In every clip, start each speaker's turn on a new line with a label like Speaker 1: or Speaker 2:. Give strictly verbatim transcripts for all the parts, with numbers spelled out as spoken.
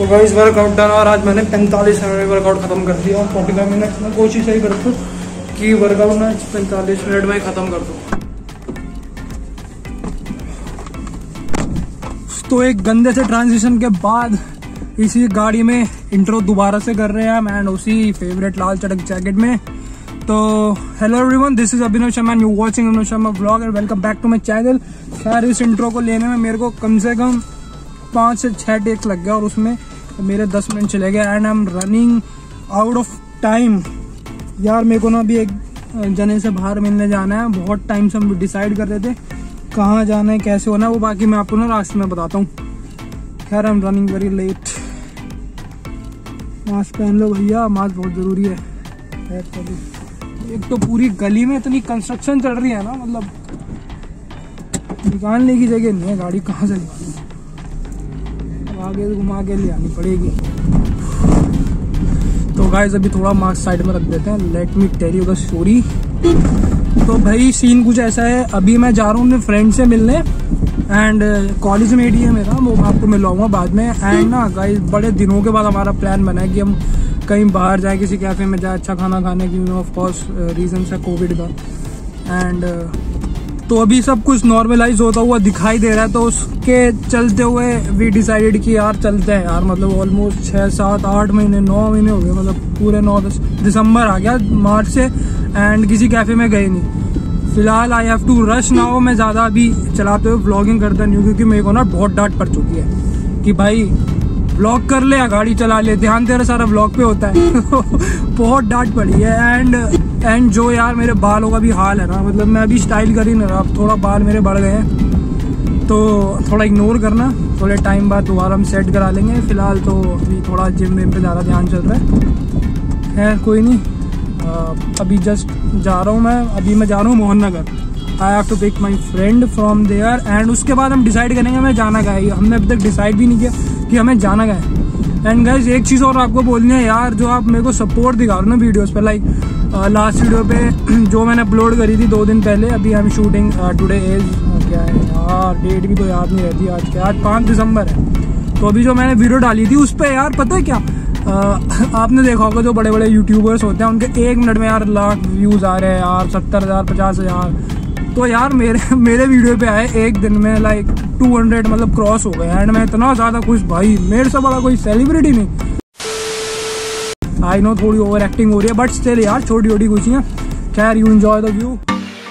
Speaker 1: Guys workout done और आज मैंने पैंतालीस मिनट में वर्कआउट खत्म कर दिया और पैंतालीस मिनट में कोशिश यही करता हूँ कि वर्कआउट मैं पैंतालीस मिनट में खत्म कर दूँ। तो एक गंदे से ट्रांजिशन के बाद इसी गाड़ी में इंट्रो दोबारा से कर रहे हैं हम एंड उसी फेवरेट लाल चटक जैकेट में। तो hello everyone, this is Abhinav Sharma and you watching Abhinav Sharma vlog and welcome back to my channel. खैर इस इंट्रो को लेने में मेरे को कम से कम पाँच से छः टेक्स लग गया और उसमें मेरे दस मिनट चले गए and I am running out of time. यार मेरे को ना अभी एक जने से बाहर मिलने जाना है, बहुत टाइम से हम डिसाइड कर रहे थे कहाँ जाना है कैसे होना है, वो बाकी मैं आपको ना रास्ते में बताता हूँ। खैर I am running very late. Mask पहन लो भैया, मास्क बहुत ज़रूरी है। एक तो पूरी गली में इतनी कंस्ट्रक्शन चल रही है ना, मतलब निकालने की जगह नहीं है, गाड़ी कहाँ से निकालनी, आगे घुमा के ले आनी पड़ेगी। तो गाइस अभी थोड़ा मास्क साइड में रख देते हैं। Let me tell you the story. तो भाई सीन कुछ ऐसा है, अभी मैं जा रहा हूँ अपने फ्रेंड से मिलने एंड कॉलेज में ही है मेरा, वो मैं आपको मिलवाऊंगा बाद में। एंड ना गाइस बड़े दिनों के बाद हमारा प्लान बना है कि हम कहीं बाहर जाए, किसी कैफे में जाए अच्छा खाना खाने की, ऑफ कोर्स रीजन है कोविड का। एंड तो अभी सब कुछ नॉर्मलाइज होता हुआ दिखाई दे रहा है, तो उसके चलते हुए वी डिसाइडेड कि यार चलते हैं यार। मतलब ऑलमोस्ट छः सात आठ महीने नौ महीने हो गए, मतलब पूरे नौ दस दिसंबर आ गया मार्च से एंड किसी कैफे में गए नहीं। फिलहाल I have to rush now. मैं ज़्यादा अभी चलाते हुए व्लॉगिंग करता नहीं हूँ क्योंकि मेरे को ना बहुत डांट पड़ चुकी है कि भाई व्लॉग कर ले या गाड़ी चला ले, ध्यान तेरा सारा व्लॉग पे होता है। बहुत डांट पड़ी है एंड एंड जो यार मेरे बालों का भी हाल है ना, मतलब मैं अभी स्टाइल कर ही नहीं रहा, थोड़ा बाल मेरे बढ़ गए हैं तो थोड़ा इग्नोर करना, थोड़े टाइम बाद दोबारा हम सेट करा लेंगे। फिलहाल तो अभी थोड़ा जिम विम पे ज़्यादा ध्यान चल रहा है। खैर कोई नहीं, आ, अभी जस्ट जा रहा हूँ मैं, अभी मैं जा रहा हूँ Mohan Nagar. I have to pick my friend from there and उसके बाद हम डिसाइड करेंगे हमें जाना क्या है। हमने अभी तक डिसाइड भी नहीं किया कि हमें जाना क्या है। एंड गाइस एक चीज़ और आपको बोलनी है यार, जो आप मेरे को सपोर्ट दिखा रहे हो ना वीडियोस पे, लाइक लास्ट वीडियो पे जो मैंने अपलोड करी थी दो दिन पहले, अभी I am shooting today is क्या है यार, डेट भी तो याद नहीं रहती आज क्या, आज पाँच दिसंबर है। तो अभी जो मैंने वीडियो डाली थी उस पर यार पता है क्या, आ, आपने देखा होगा जो बड़े बड़े यूट्यूबर्स होते हैं उनके एक मिनट में यार लाख व्यूज़ आ रहे हैं यार, सत्तर हज़ार पचास हज़ार। तो यार मेरे मेरे वीडियो पे आए एक दिन में लाइक टू हंड्रेड मतलब क्रॉस हो गए एंड मैं इतना ज़्यादा खुश, भाई मेरे से बड़ा कोई सेलिब्रिटी नहीं। आई नो थोड़ी ओवर एक्टिंग हो रही है बट स्टिल यार छोटी छोटी खुशियाँ। खैर यू एंजॉय द व्यू।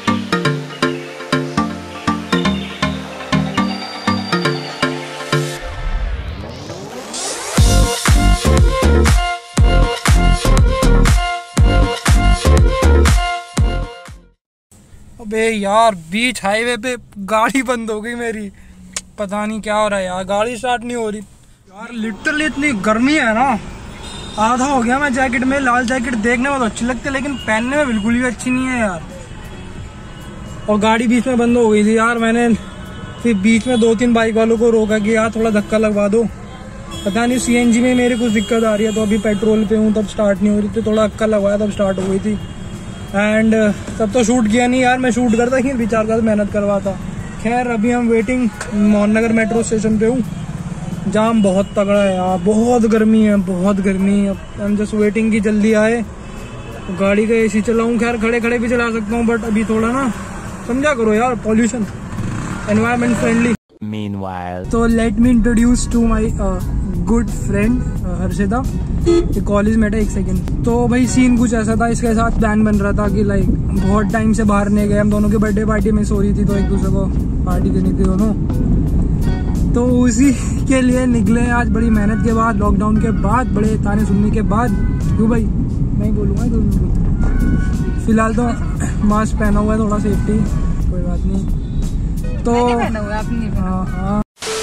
Speaker 1: अबे यार बीच हाईवे पे गाड़ी बंद हो गई मेरी, पता नहीं क्या हो रहा है यार, गाड़ी स्टार्ट नहीं हो रही यार। लिटरली इतनी गर्मी है ना, आधा हो गया मैं जैकेट में। लाल जैकेट देखने में तो अच्छी लगती है लेकिन पहनने में बिल्कुल भी अच्छी नहीं है यार। और गाड़ी बीच में बंद हो गई थी यार, मैंने फिर बीच में दो तीन बाइक वालों को रोका कि यार थोड़ा धक्का लगवा दो। पता नहीं सीएनजी में मेरे कुछ दिक्कत आ रही है, तो अभी पेट्रोल पे हूँ तब स्टार्ट नहीं हो रही थी, थोड़ा धक्का लगवाया तब स्टार्ट हो गई थी। एंड तब तो शूट किया नहीं यार, मैं शूट करता ही विचार कर मेहनत करवाता। खैर अभी हम waiting Mohan Nagar metro station पे हूँ, जाम बहुत तगड़ा है यार, बहुत गर्मी है बहुत गर्मी है। आई एम जस्ट वेटिंग कि जल्दी आए, गाड़ी का एसी चलाऊँ। खैर खड़े खड़े भी चला सकता हूँ बट अभी थोड़ा ना समझा करो यार, पॉल्यूशन, एनवायरमेंट फ्रेंडली। Meanwhile. तो let me introduce to my good friend Harshita, college में था एक सेकेंड। तो भाई सीन कुछ ऐसा था, इसके साथ प्लान बन रहा था कि लाइक बहुत टाइम से बाहर नहीं गए हम, दोनों की बर्थडे पार्टी मिस हो रही थी तो एक दूसरे को पार्टी देनी थी दोनों, तो उसी के लिए निकले आज बड़ी मेहनत के बाद, लॉकडाउन के बाद, बड़े ताने सुनने के बाद। क्यों भाई नहीं बोलूँगा तो फिलहाल तो मास्क पहना हुआ है, थोड़ा सेफ्टी, कोई बात नहीं। तो हाँ हाँ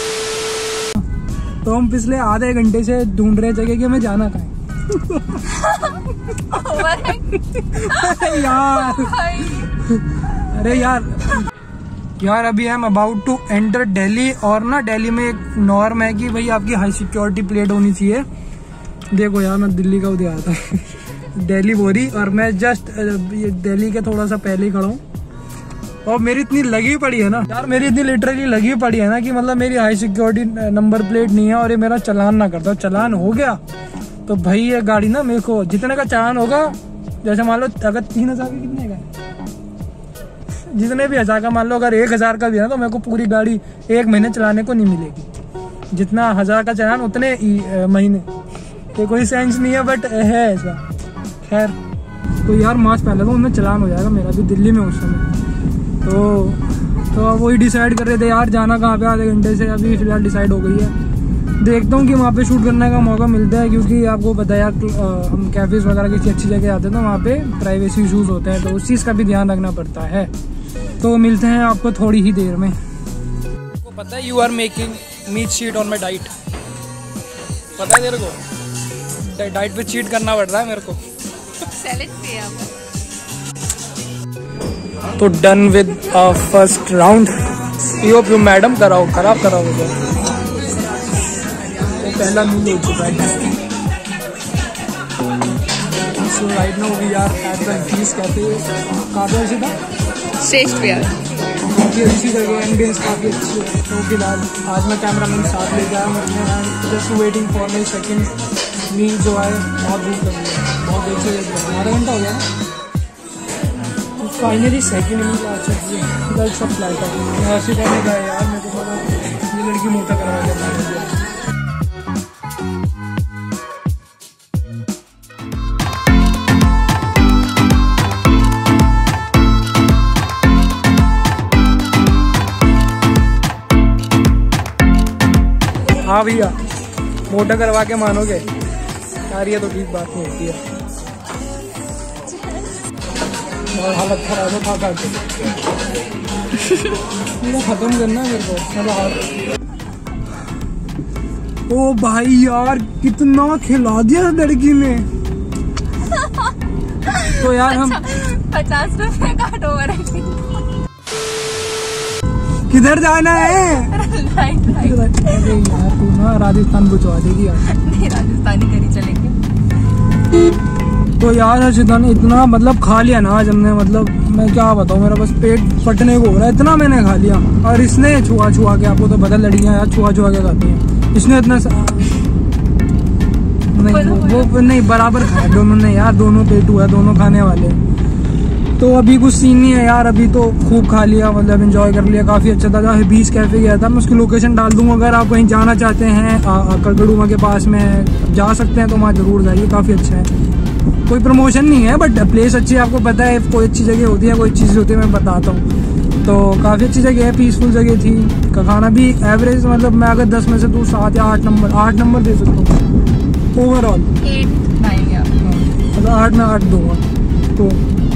Speaker 1: तो हम पिछले आधे घंटे से ढूंढ रहे जगह कि हमें जाना कहाँ है। यार अरे यार यार अभी हम अबाउट टू एंटर दिल्ली, और ना दिल्ली में एक नॉर्म है कि भाई आपकी हाई सिक्योरिटी प्लेट होनी चाहिए। देखो यार मैं दिल्ली का उधर आया था दिल्ली बोरी, और मैं जस्ट दिल्ली के थोड़ा सा पहले ही खड़ा हूँ और मेरी इतनी लगी पड़ी है ना यार, मेरी इतनी लिटरली लगी पड़ी है ना कि मतलब मेरी हाई सिक्योरिटी नंबर प्लेट नहीं है और ये मेरा चालान ना करता। चालान हो गया तो भाई ये गाड़ी ना मेरे को जितने का चालान होगा, जैसे मान लो अगर तीन हजार का कितने का, जितने भी हजार का मान लो, अगर एक हजार का भी है ना तो मेरे को पूरी गाड़ी एक महीने चलाने को नहीं मिलेगी। जितना हजार का चालान उतने महीने, ये कोई सेंस नहीं है बट है ऐसा। खैर तो यार मास्क पहन लेता हूँ, उनमें चालान हो जाएगा मेरा भी, दिल्ली में उस समय। तो तो अब वही डिसाइड कर रहे थे यार जाना कहाँ पे, आधे घंटे से अभी फिलहाल डिसाइड हो गई है। देखता हूँ कि वहाँ पे शूट करने का मौका मिलता है, क्योंकि आपको पता है यार हम कैफेज वगैरह किसी अच्छी जगह आते हैं तो वहाँ पे प्राइवेसी इशूज़ होते हैं, तो उस चीज़ का भी ध्यान रखना पड़ता है। तो मिलते हैं आपको थोड़ी ही देर में। आपको पता है you are making meat sheet on my diet, पता है तेरे को? डाइट पे चीट करना पड़ रहा है मेरे को। तो डन विद फर्स्ट राउंड। पीओ पीओ मैडम, कराओ खराब कराओ मुझे। तो पहला मील हो चुका है। So right now we are at the fees cafe. काफी अच्छी था,
Speaker 2: श्रेष्ठ विहार,
Speaker 1: काफी अच्छी जगह, एम्बियंस काफी अच्छी है। तो फिलहाल आज मैं कैमरा मैन साथ ले गया हूँ, just waiting for my second meal जो है। बहुत भूख लगी है, बहुत देर से आधा घंटा हो गया। फाइनली सेकंड में क्या चाहिए गर्ल सब फ्लाइट है। ऐसे कहने का यार मेरे को मतलब ये लड़की मोटा करवा के हाँ भैया मोटा करवा के मानोगे यार, ये तो ठीक बात नहीं होती है। और हालत खराब है खा खा के, पूरा खत्म करना है मेरे को। ओ भाई यार कितना खिला दिया लड़की ने। तो यार हम
Speaker 2: पचास रुपए काट ओवर
Speaker 1: किधर जाना है? यार तू ना राजस्थान बुझवा देगी यार।
Speaker 2: नहीं राजस्थानी करी चलेंगे।
Speaker 1: तो यार हर्षिता ने इतना मतलब खा लिया ना आज हमने, मतलब मैं क्या बताऊँ, मेरा बस पेट फटने को हो रहा है, इतना मैंने खा लिया। और इसने छुआ छुआ के, आपको तो पता लड़कियां यार छुआ छुआ के खाती हैं, इसने इतना सा... नहीं वो, वो नहीं बराबर खाया दोनों ने यार, दोनों पेटू है, दोनों खाने वाले। तो अभी कुछ सीन नहीं है यार, अभी तो खूब खा लिया, मतलब एंजॉय कर लिया, काफ़ी अच्छा था। जहाँ बीच कैफे गया था, मैं उसकी लोकेशन डाल दूंगा, अगर आप कहीं जाना चाहते हैं कड़गड़ुमा के पास में जा सकते हैं तो वहाँ जरूर जाइए, काफ़ी अच्छा है। कोई प्रमोशन नहीं है बट प्लेस अच्छी है, आपको पता है कोई अच्छी जगह होती है, कोई चीज़ होती है, मैं बताता हूँ। तो काफ़ी अच्छी जगह है, पीसफुल जगह थी। खाना भी एवरेज, मतलब मैं अगर दस में से दूँ सात या आठ नंबर आठ नंबर दे सकता हूँ ओवरऑल, मतलब आठ में आठ दूंगा। तो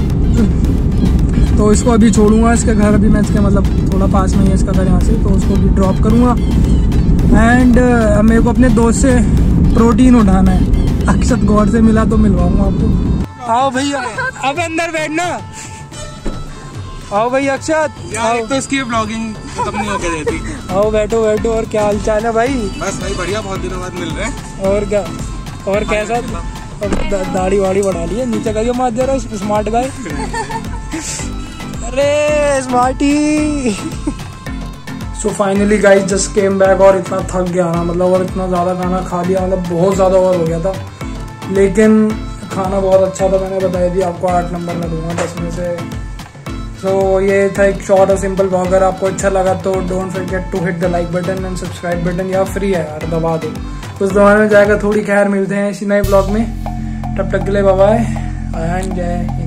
Speaker 1: तो इसको अभी छोड़ूंगा, इसके घर अभी मैं इसके मतलब थोड़ा पास में ही है इसका घर यहाँ से, तो उसको भी ड्रॉप करूँगा। एंड uh, मेरे को अपने दोस्त से प्रोटीन उठाना है, अक्षत गौर से मिला तो मिलवाऊंगा आपको। आओ भैया, अब अंदर बैठना। आओ भाई अक्षत,
Speaker 3: यार तो इसकी ब्लॉगिंग खत्म नहीं होके देती।
Speaker 1: आओ बैठो बैठो। और क्या हाल चाल है भाई?
Speaker 3: बस भाई बढ़िया, बहुत दिनों बाद मिल रहे हैं।
Speaker 1: और क्या, और कैसा? दाढ़ी वाड़ी बढ़ा ली है, नीचे करिए मार दे रहा है स्मार्ट गाय। अरे smarty. So finally guys just came back, और इतना थक गया ना, मतलब और इतना ज़्यादा खाना खा लिया, मतलब बहुत ज़्यादा ओवर हो गया था, लेकिन खाना बहुत अच्छा था। मैंने बताया थी आपको, आठ नंबर में दूंगा दस में से। सो so, ये था एक शॉर्ट और सिंपल ब्लॉग। अगर आपको अच्छा लगा तो don't forget to hit the like button and subscribe button, या फ्री है यार दबा दो, कुछ दबाने में जाएगा थोड़ी। खैर मिलते हैं इसी नए ब्लॉग में, तब तक के लिए बाय बाय एंड जय।